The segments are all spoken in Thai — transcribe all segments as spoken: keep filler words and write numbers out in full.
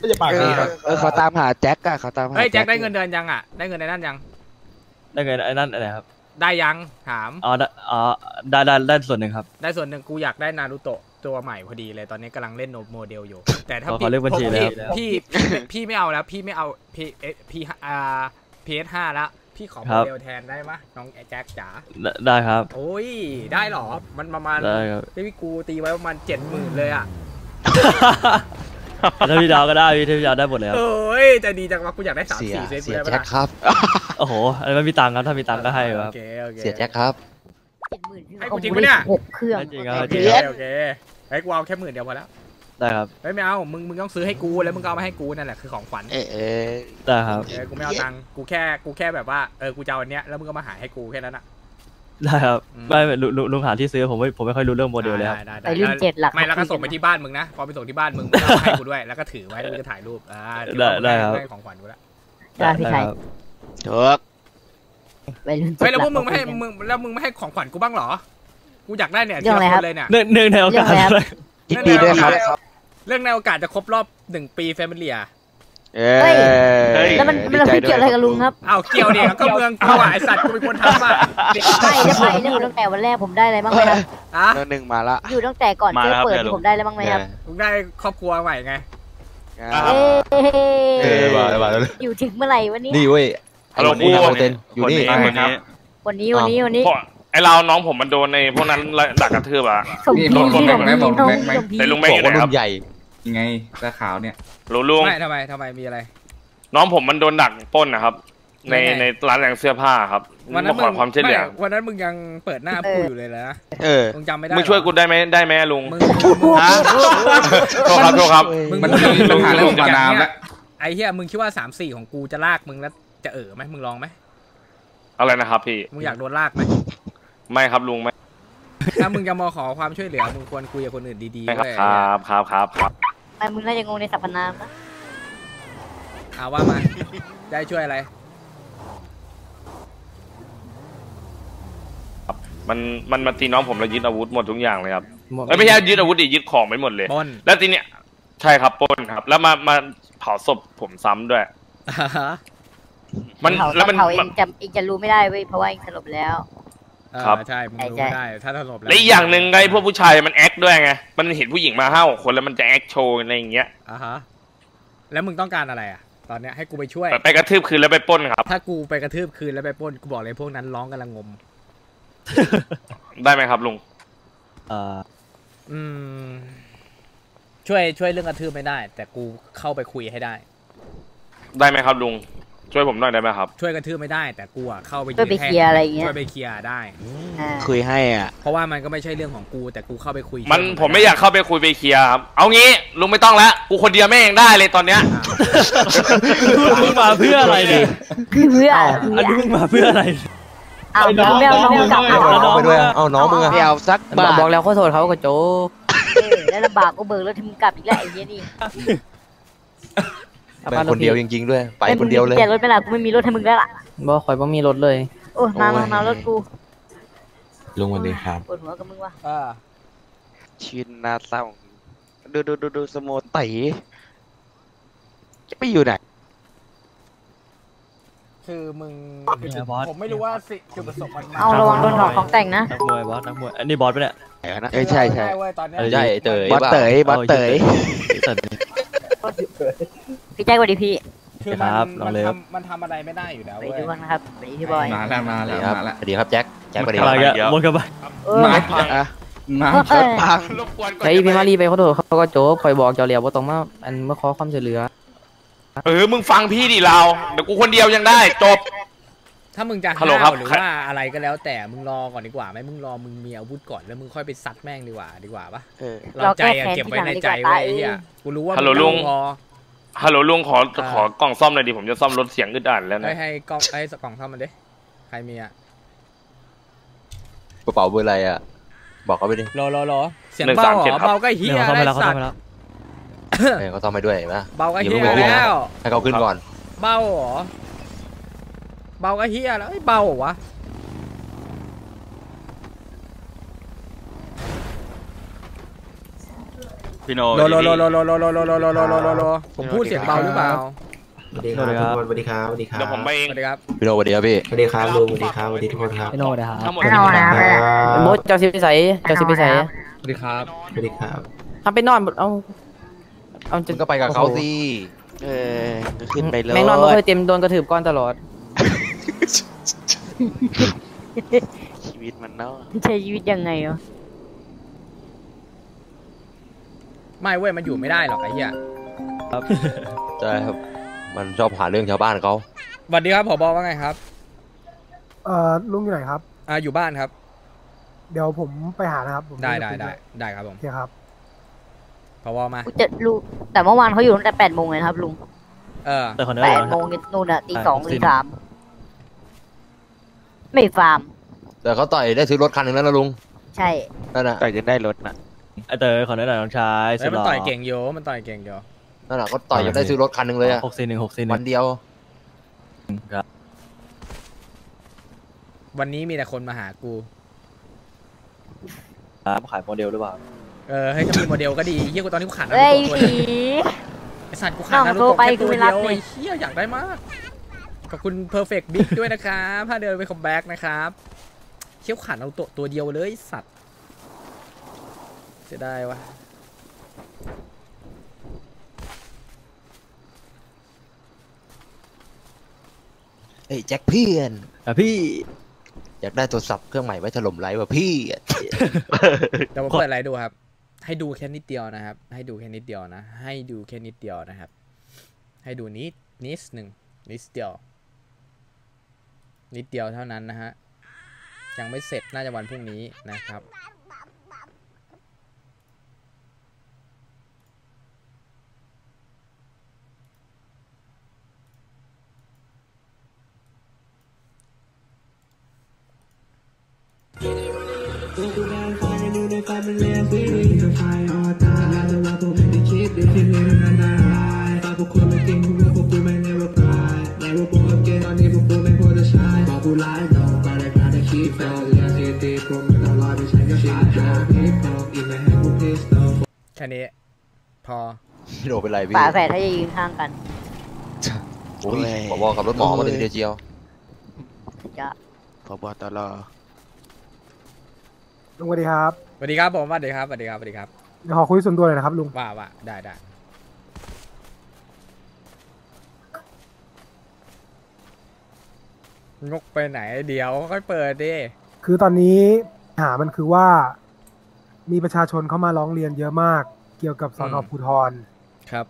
ไม่จะปากดีครับเออเขาตามหาแจ็คอะเขาตามหาเฮ้ยแจ็คได้เงินเดือนยังอ่ะได้เงินในนั่นยังได้เงินไอ้นั่นอะไรครับได้ยังถามอ๋ออ๋อได้ได้ได้ส่วนหนึ่งครับได้ส่วนหนึ่งกูอยากได้นารูโตะตัวใหม่พอดีเลยตอนนี้กำลังเล่นโมเดลอยู่แต่ถ้าพี่เลือกบัญชีแล้วพี่พี่ไม่เอาแล้วพี่ไม่เอาพีพีอ่าพีเอสห้าแล้วพี่ขอโมเดลแทนได้ไหมน้องแจ็คจ๋าได้ครับโอ้ยได้หรอมันประมาณที่กูตีไว้ประมาณเจ็ดหมื่นเลยอ่ะถ้าพี่ดาวก็ได้พี่ถ้าพี่ดาวได้หมดเลยครับเอ้ยแต่ดีจังวะกูอยากได้สามสี่เซตเสียแจ็คครับโอ้โหอันนี้ไม่มีตังค์ครับถ้ามีตังค์ก็ให้ครับเสียแจ็คครับให้กูจริงปะเนี่ยหกเครื่องจริงครับโอเคโอเคให้กูเอาแค่หมื่นเดียวพอแล้วได้ครับไม่ไม่เอามึงมึงต้องซื้อให้กูแล้วมึงก็เอามาให้กูนั่นแหละคือของขวัญเออได้ครับเออกูไม่เอาตังค์กูแค่กูแค่แบบว่าเออกูจะเอาอันเนี้ยแล้วมึงก็มาหาให้กูแค่นั้นอ่ะได้ครับไม่ลุงลุงหาที่ซื้อผมไม่ผมไม่ค่อยรู้เรื่องโมเดลเลยครับไปรุ่นเจ็ดหลักไม่แล้วก็ส่งไปที่บ้านมึงนะพอไปส่งที่บ้านมึงให้กูด้วยแล้วก็ถือไว้แล้วจะถ่ายรูปอ่าได้ได้ครับของขวัญกูแล้วได้พี่ชายถูกไปรุ่นเจ็ดแล้วพวกมึงไม่ให้มึงแล้วมึงไม่ให้ของขวัญกูบ้างเหรอกูอยากได้เนี่ยทีละคนเลยเนี่ยเนื่องในโอกาสยินดีด้วยครับเรื่องในโอกาสจะครบรอบหนึ่งปีแฟมิเลียเอ้ยแล้วมันมันเกี่ยวอะไรกับลุงครับอ้าวเกี่ยวเดียวก็เมืองเขาไอสัตว์กูเป็นคนทำอ่ะไม่ได้ไปอยู่ตั้งแต่วันแรกผมได้อะไรบ้างไหมครับอ่ะหนึ่งมาละอยู่ตั้งแต่ก่อนเจอเปิดผมได้อะไรบ้างไหมครับผมได้ครอบครัวใหม่ไงเอออยู่ถึงเมื่อไหร่วันนี้นี่เว้ยฮัลโหลกูอยู่นี่วันนี้วันนี้วันนี้วันนี้ไอเราน้องผมมันโดนในพวกนั้นดักกระทืบอ่ะนี่ลุงแม็กแม็กบอกแม็กแม็กแต่ลุงแม็กอยู่ไหนครับใหญ่ยังไงตาขาวเนี่ยรู้ลุงไม่ทำไมทำไมมีอะไรน้องผมมันโดนดักปล้นนะครับในในร้านแต่งเสื้อผ้าครับวันนั้นมึงความช่วยเหลือวันนั้นมึงยังเปิดหน้าพูดอยู่เลยนะเออมึงจำไม่ได้มึงช่วยกูได้ไหมได้ไหมลุงมึงฮะโทษครับโทษครับมันมีปัญหาเรื่องการน้ำแล้วไอ้เหี้ยมึงคิดว่าสามสี่ของกูจะลากมึงแล้วจะเอ๋อไหมมึงลองไหมอะไรนะครับพี่มึงอยากโดนลากไหมไม่ครับลุงไม่ถ้ามึงจะมาขอความช่วยเหลือมึงควรคุยกับคนอื่นดีๆด้วยครับครับครับครับไอ้มึงน่าจะงงในสรรพนามนะเอาว่ามาได้ช่วยอะไรมันมันมาตีน้องผมแล้วยึดอาวุธหมดทุกอย่างเลยครับไม่ใช่ยึดอาวุธดิยึดของไปหมดเลยแล้วทีเนี้ยใช่ครับปล้นครับแล้วมามาเผาศพผมซ้ำด้วยมันแล้วมันเผาเองจะเองจะรู้ไม่ได้เว้ยเพราะว่าเองสลบแล้วครับใช่มึงรู้ไม่ได้ถ้าสลบแล้วและอีกอย่างหนึ่งไงพวกผู้ชายมันแอคด้วยไงมันเห็นผู้หญิงมาห้าหกคนแล้วมันจะแอคโชว์อะไรอย่างเงี้ยอ่าฮะแล้วมึงต้องการอะไรอ่ะตอนเนี้ยให้กูไปช่วยไปกระทืบคืนแล้วไปปล้นครับถ้ากูไปกระทืบคืนแล้วไปปล้นกูบอกเลยพวกนั้นร้องกันละงมได้ไหมครับลุงอ่าอืมช่วยช่วยเรื่องกระทืบไม่ได้แต่กูเข้าไปคุยให้ได้ได้ไหมครับลุงช่วยผมหน่อยได้ไหมครับช่วยกระทืบไม่ได้แต่กูอ่ะเข้าไปช่วยไปเคลียร์อะไรเงี้ยช่วยไปเคลียร์ได้คุยให้อ่ะเพราะว่ามันก็ไม่ใช่เรื่องของกูแต่กูเข้าไปคุยมันผมไม่อยากเข้าไปคุยไปเคลียร์ครับเอางี้ลุงไม่ต้องแล้วกูคนเดียวแม่งได้เลยตอนเนี้ยลุงมาเพื่ออะไรเนี่ยคือเพื่อลุงมาเพื่ออะไรเอาน้องเอาน้องกลับเอาน้องไปด้วยเอาน้องมึงอะเอาสักบาทบอกแล้วขอโทษเขาก็โจ้แล้วลำบากก็เบิกแล้วทำกลับอีกแล้วไอ้เหี้ยนี่ไปคนเดียวจริงๆด้วยไปคนเดียวเลยแต่รถไม่ละกูไม่มีรถให้มึงแล้วล่ะบ่คอยบ่มีรถเลยโอ้มามามารถกูลุงวันนี้ครับปวดหัวกับมึงวะชินนาเศร้าดูดูดูดูสโมไต่จะไปอยู่ไหนคือมึงผมไม่รู้ว่าสิจุดประสงค์มันเอาระวังโดนถอดของแต่งนะนักมวยบอสนักมวยอันนี้บอสไปเนี่ยเอ้ยใช่ใช่ใช่เต๋ยบอสเต๋ยบอสเต๋ยพี่แจ็คสวัสดีพี่คือมันมันทำมันทำอะไรไม่ได้อยู่แล้วไปดูกันนะครับสวัสดีพี่บอยมาแล้วมาแล้วมาแล้วสวัสดีครับแจ็คแจ็คสวัสดีครับหมดกันไปมาอ่ะมาเชิดพังใช่พี่มารีไปเขาโดดเขาก็โจ๊กคอยบอกเจ้าเหลียวว่าตรงมาอันเมื่อขอความช่วยเหลือเออมึงฟังพี่ดิเราเดี๋ยวกูคนเดียวยังได้จบถ้ามึงจะห้าวหรือว่าอะไรก็แล้วแต่มึงรอก่อนดีกว่าไหมมึงรอมึงมีอาวุธก่อนแล้วมึงค่อยไปซัดแม่งดีกว่าดีกว่าปะเราใจเก็บไว้ในใจไว้ไอ้เหี้ยกูรู้ว่าฮัลโหลลุงฮัลโหลลุงขอขอกล่องซ่อมหน่อยดิผมจะซ่อมรถเสียงอึดอัดแล้วนะให้ให้กล่องให้กล่องซ่อมมันดิใครมีอ่ะกระเป๋าเบอร์อะไรอ่ะบอกเขาไปดิรอรอรอเสียงเบาเหรอเบาก็เฮียอะไรสัตว์เขาซ่อมไปด้วยเห็นไหมเบาก็เฮียแล้วให้เขาขึ้นก่อนเบาเหรอเบาก็เฮียแล้วเบาเหรอวะพี่โนโลโลโลโลโลโลโลโลโลโลโลโลโลโลผมพูดเสียงเบาหรือเปล่าสวัสดีครับสวัสดีครับสวัสดีครับเดี๋ยวผมไปเองสวัสดีครับพี่โนสวัสดีครับพี่สวัสดีครับลุงสวัสดีครับสวัสดีทุกคนครับไม่โน่เลยครับทั้งหมดไม่เอานะโมดเจ้าสิไปใส่เจ้าสิไปใส่สวัสดีครับสวัสดีครับทำไปนอนเอาเอาจมึนงก็ไปกับเขาสิเออก็ขึ้นไปเลยแม่งนอนไม่เคยเต็มโดนกระถืบก้อนตลอดชีวิตมันเนาะใช้ชีวิตยังไงอ่ะไม่เว้ยมันอยู่ไม่ได้หรอกไอ้เหี้ยใช่ครับ มันชอบหาเรื่องชาวบ้านเขาสวัสดีครับผบว่าไงครับเอ่อลุงอยู่ไหนครับอ่าอยู่บ้านครับเดี๋ยวผมไปหานะครับผมได้ได้จะคุยได้วยได้ครับผมโอเคครับผบมาจะรู้แต่เมื่อวานเขาอยู่ตั้งแต่แปดโมงเลยนะครับลุงเออแปดโมงนู่นน่ะตีสองตีสามไม่ฟาร์มแต่เขาต่อยได้ซื้อรถคันหนึ่งแล้วนะลุงใช่นั่นน่ะต่อยจนได้รถน่ะไอเตอร์ขอแนะนำน้องชายเฮ้ยมันต่อยเก่งโยมันต่อยเก่งโยนั่นน่ะก็ต่อยจนได้ซื้อรถคันหนึ่งเลยอะหกสี่หนึ่งหกสี่หนึ่วังนเดียวครับวันนี้มีแต่คนมาหากูครับขายโมเดลหรือเปล่าเออให้ยถ้ามีโมเดลก็ดีเฮียกูตอนนี้กูขาดนาเฮ้ยรูโตะตัวผีเดียวไอสัตว์กูขาดน้นาองรูโทรโตะไปแค่ตัวกูไม่เดีรับยวเลยไอ้เฮียอยากได้มากขอบคุณ perfect big ด้วยนะครับถ้าเดินไปคอมแบ็กนะครับเชี่ยวขาดนารูโตะตัวเดียวเลยไอ้สัตว์เสียดายวะเฮ้ยแจ็คเพื่อนอ่ะพี่อยากได้โทรศัพท์เครื่องใหม่ไว้ถล่มไลฟ์ว่ะพี่เดี๋ยวผมเปิดอะไรดูครับ ให้ดูแค่นิดเดียวนะครับ ให้ดูแค่นิดเดียวนะ ให้ดูแค่นิดเดียวนะครับ ให้ดูนิดนิดหนึ่งนิดเดียว นิดเดียวเท่านั้นนะฮะ ยังไม่เสร็จน่าจะวันพรุ่งนี้นะครับ แค่นี้พอพี่โนเป็นไรพี่ฝาแฝดถ้าจะยืนข้างกันโอ้ยผมบอกกับรถหมอมาเลยทีเดียวเจียวจะพบตรลุงสวัสดีครับสวัสดีครับผมสวัสดีครับสวัสดีครับสวัสดีครับเดี๋ยวขอคุยส่วนตัวเลยนะครับลุงว่าว่าได้ได้งกไปไหนเดี๋ยวค่อยเปิดดิคือตอนนี้หามันคือว่า มีประชาชนเข้ามาร้องเรียนเยอะมาก เกี่ยวกับสนภูธรครับ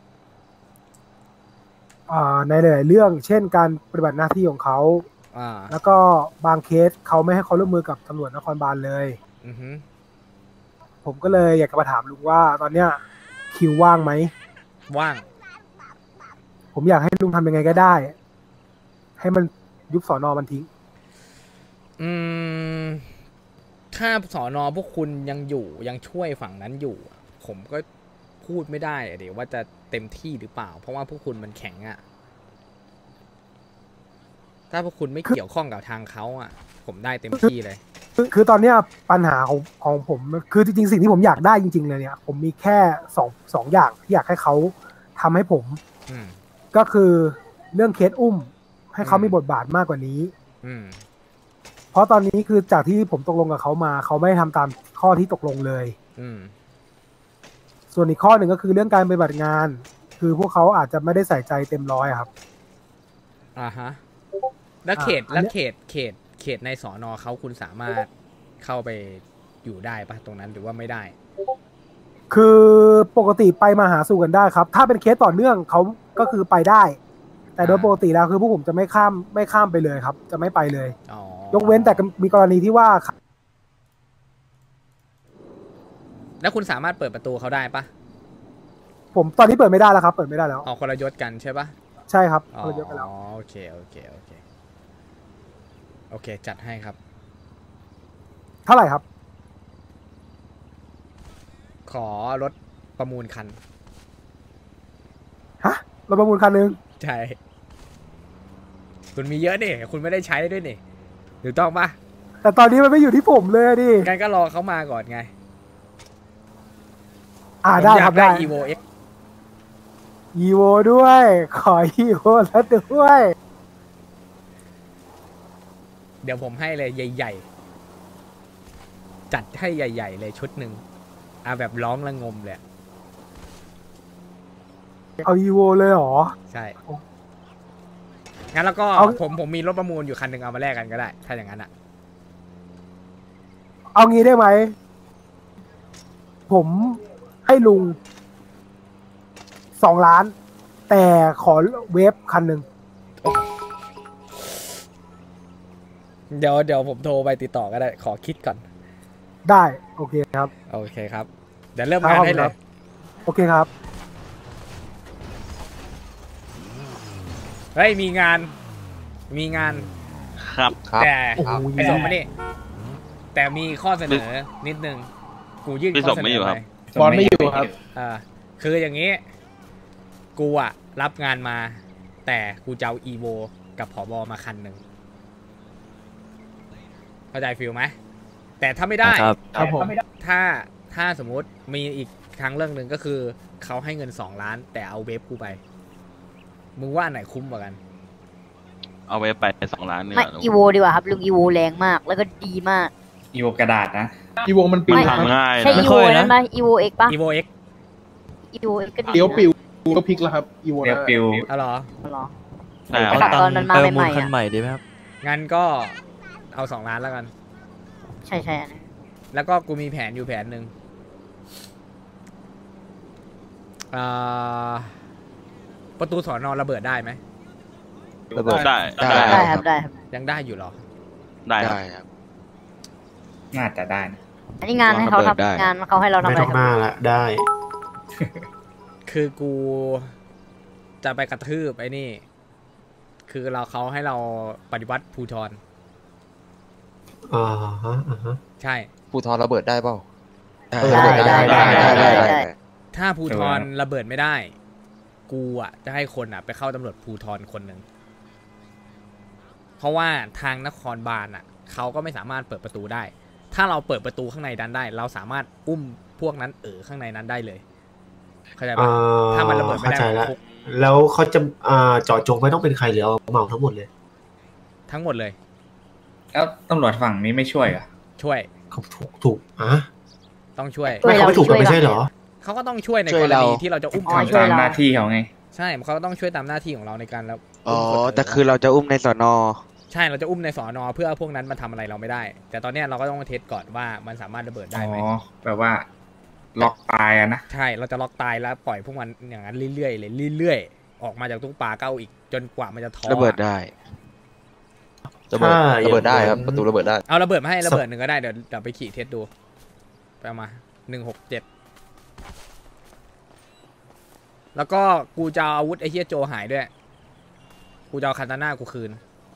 อ่าในหลาย ๆ เรื่อง เช่น การปฏิบัติหน้าที่ของเขาอ่าแล้วก็บางเคสเขาไม่ให้เขาร่วมมือกับตำรวจนครบาลเลยอือฮึผมก็เลยอยากจะมาถามลุงว่า ตอนเนี้ยคิวว่างไหมว่างผมอยากให้ลุงทำยังไงก็ได้ ให้มันยุบสอนอมันทิ้งอืมถ้าสอนอพวกคุณยังอยู่ยังช่วยฝั่งนั้นอยู่ ผมก็พูดไม่ได้อะเดี๋ยวว่าจะเต็มที่หรือเปล่า เพราะว่าพวกคุณมันแข็งอะถ้าพวกคุณไม่เกี่ยวข้องกับทางเขาอะผมได้เต็มที่เลยคือคือตอนเนี้ยปัญหาของของผมคือจริงๆสิ่งที่ผมอยากได้จริงๆเลยเนี่ย ผมมีแค่สองสองอย่างที่อยากให้เขาทำให้ผมอืมก็คือเรื่องเคสอุ้ม ให้เขาอืมมีบทบาทมากกว่านี้อืมเพราะตอนนี้คือจากที่ผมตกลงกับเขามาเขาไม่ทำตามข้อที่ตกลงเลยอืมส่วนอีกข้อหนึ่งก็คือเรื่องการปฏิบัติงาน คือพวกเขาอาจจะไม่ได้ใส่ใจเต็มร้อยครับอ่าฮะ แล้วเขตอ่าอันเนี้ยแล้วเขตเขตเขตในสอนอเขาคุณสามารถเข้าไปอยู่ได้ปะตรงนั้นหรือว่าไม่ได้คือปกติไปมาหาสู่กันได้ครับ ถ้าเป็นเคสต่อเนื่องเขาก็คือไปได้ แต่โดยปกติแล้วคือพวกผมจะไม่ข้ามไม่ข้ามไปเลยครับ จะไม่ไปเลยอ๋อยกเว้นแต่มีกรณีที่ว่าแล้วคุณสามารถเปิดประตูเขาได้ปะผมตอนนี้เปิดไม่ได้แล้วครับ เปิดไม่ได้แล้วออกคนละยศกันใช่ปะใช่ครับอ๋อเรายกกันแล้วโอเคโอเคโอเคโอเคจัดให้ครับเท่าไหร่ครับขอรถประมูลคันฮะเราประมูลคันหนึ่งใช่ คุณมีเยอะนี่คุณไม่ได้ใช้ด้วยนี่ถูกต้องปะแต่ตอนนี้มันไม่อยู่ที่ผมเลยอะดิกันก็รอเขามาก่อนไงอ่าผมได้อยาครักบได้ได้อีโวเอ็กอีโวด้วย ขออีโวแล้วด้วยเดี๋ยวผมให้เลยใหญ่ๆ จัดให้ใหญ่ ๆ เลยชุดหนึ่งเอาแบบร้องระงมเลยเอาอีโวเลยเหรอใช่ งั้นแล้วก็เอาผมผมมีรถประมูลอยู่คันหนึ่งเอามาแลกกันก็ได้ ถ้าอย่างนั้นอ่ะเอางี้ได้ไหม ผมให้ลุงสองล้าน แต่ขอเวฟคันหนึ่งเดี๋ยวเดี๋ยวผมโทรไปติดต่อก็ได้ ขอคิดก่อนได้ โอเคครับโอเคครับ เดี๋ยวเริ่มงานให้เลยโอเคครับเฮ้ย มีงาน มีงานครับครับแต่โอ้โหไอ้สมไม่ได้แต่มีข้อเสนอนิดนึง กูยื่นพี่ข้อสมเสนไม่อยู่อครับไปบอลไม่อยู่ครับอ่าคืออย่างนี้ กูอะรับงานมา แต่กูจะเอาอีโวกับผอบอมาคันหนึ่งเข้าใจฟิลไหมแต่ถ้าไม่ได้ครับครับผมถ้าถ้าสมมุติมีอีกทางเรื่องหนึ่งก็คือ เขาให้เงินสองล้าน แต่เอาเวฟกูไป มึงว่าอันไหนคุ้มกว่ากันเอาไว้ไปสองล้านเนี่ยไม่อีโวดีกว่าครับลุงอีโวแรงมากแล้วก็ดีมากอีโวกระดาษนะ อีโวมันปิวไม่ทำง่ายใช่นะอีโวนั่นปะอีโวเอ็กปะอีโวเอ็กอีโวเอ็กก็ดีนะเดี๋ยวปิวก็พลิกแล้วครับ อีโวเดี๋ยวปิวเอาเหรอเหรอใช่ครับแต่ตอนมันมาเติมใหมูม่ลๆคันอะใหม่ดีไหมครับงั้นก็เอาสองล้านแล้วกันใช่ใช่อันนั้นแล้วก็กูมีแผนอยู่แผนหนึ่งอ่าประตูสอนอระเบิดได้ไหมระเบิดได้ได้ได้ครับได้ครับยังได้อยู่เหรอได้ครับได้ครับน่าจะได้นะอันนี้งานให้เขาระเบิดได้ทำงานเขาให้เราทำไม่อะไรต้องคหรับน้าละได้คือกูจะไปกระทืบไอ้นี่ คือเราเขาให้เราปฏิวัติภูทรอ่าฮะอ่าฮะใช่ภูทรระเบิดได้เปล่าเออได้ได้ได้ได้ได้ถ้าภูทรระเบิดไม่ได้ กูอ่ะจะให้คนอ่ะ ไปเข้าตำรวจภูทรคนหนึ่ง เพราะว่าทางนครบาลอ่ะเขาก็ไม่สามารถเปิดประตูได้ ถ้าเราเปิดประตูข้างในนั้นได้ เราสามารถอุ้มพวกนั้นเออข้างในนั้นได้เลย เข้าใจอ่ปะถ้ามันระเบิดไม่เข้าได้ใจมันแล้วคุกแล้วเขาจะอ่าเจาะจงไม่ต้องเป็นใครหรือเอาเหมาทั้งหมดเลยทั้งหมดเลยแล้วตำรวจฝั่งนี้ไม่ช่วยอ่ะช่วยเขาถูกถูกอ่ะต้องช่วยไม่เขาไม่ถูกกันไม่ใช่เหรอเขาก็ต้องช่วยในช่กวยรเราณีที่เราจะอุ้มอ๋อคนช่วยตามเราหน้าที่เขาไงใช่เขาก็ต้องช่วยตามหน้าที่ของเราในการแล้วอ๋อมคนแต่คือเราจะอุ้มในสอนอใช่เราจะอุ้มในสอนอเพื่อพวกนั้นมาทำอะไรเราไม่ได้ แต่ตอนเนี้ยเราก็ต้องมาเทสก่อนว่ามันสามารถระเบิดได้อ๋อไหมแบบว่า ล็อกตายอะนะใช่เราจะล็อกตายแล้วปล่อยพวกมันอย่างนั้นเรื่อยๆเลยเรื่อยๆออกมาจากตู้ปลาเก้าอีกจนกว่ามันจะท้อระเบิดได้ระเบิดถ้าระเบิดได้ครับอย่างนั้นประตูระเบิดได้เอาระเบิดมาให้ระเบิดหนึ่งก็ได้เดี๋ยวเดี๋ยวไปขี่เทสดูไปเอามาหนึ่งหกเจ็ดแล้วก็กูจะเอาอาวุธไอ้เฮียโจหายด้วยกูจะเอาคาตาน่ากูคืน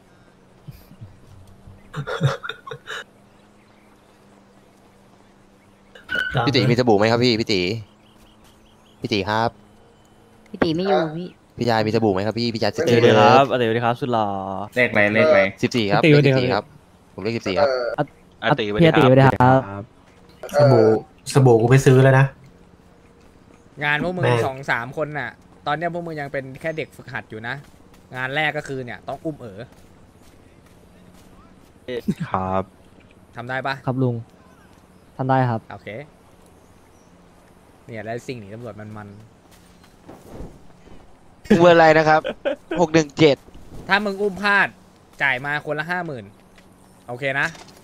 พี่ตีมีสบู่ไหมครับพี่พี่ตีพี่ตีครับพี่ตีไม่อยู่พี่พี่ยายมีสบู่ไหมครับพี่พี่ยายสิบสวัสดีครับสวัสดีครับสุดหล่อเลขอะไรเลขอะไรสิบสี่ครับพี่ตีเลขสวัสดีสิบสี่คครัรับ บ ผมเลขสิบสี่ครับอาตีไปพี่ตีไปเลยครับสบู่สบู่กูไปซื้อแล้วนะงานพวกมึงแม่สองสามคนน่ะ ตอนเนี้ยพวกมึงยังเป็นแค่เด็กฝึกหัดอยู่นะ งานแรกก็คือเนี่ยต้องอุ้มเอ๋อครับทำได้ปะครับลุงทำได้ครับโอเค เนี่ยได้สิ่งหนีตำรวจมันมันเบอร์อะไรนะครับ หกหนึ่งเจ็ดๆถ้ามึงอุ้มพลาดจ่ายมาคนละห้าหมื่นโอเคนะ